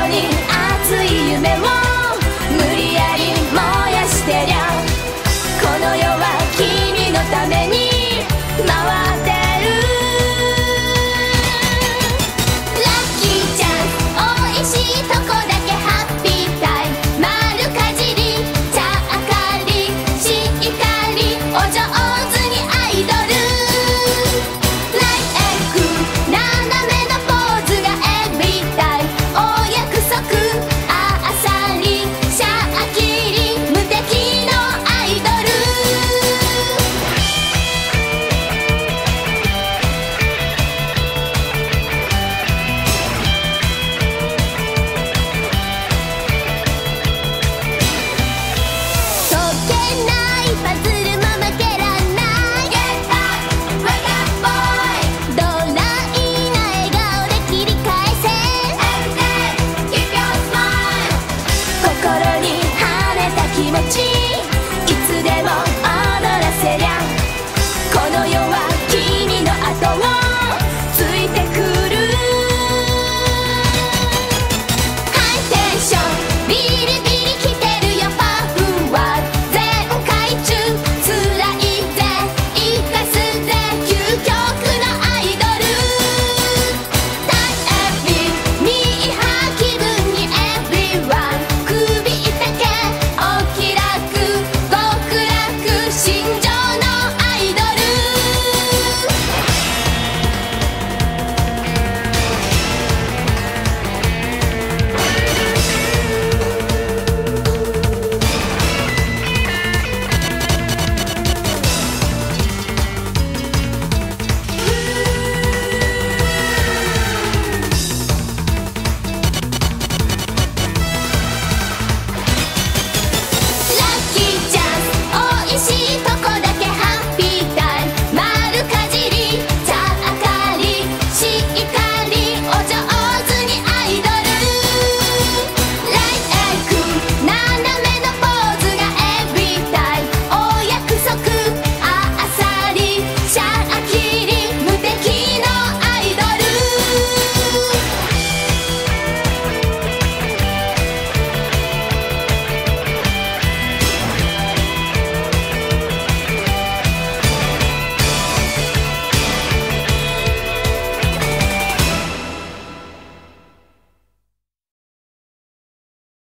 に熱い夢を無理やり燃やしてりゃ、この世は君のために回ってる。ラッキーちゃん、おいしいとこだけハッピータイム、丸かじり茶あかりしっかりお上手にアイドル。ライエッグ斜めのポーズがエブリタイム、お約束あさりシャーキリ無敵のアイドル。解けないパズルも負けらんない。 Get up, wake up boy。 ドライな笑顔で切り返せ。 Everyday keep your smile。 心に跳ねた気持ち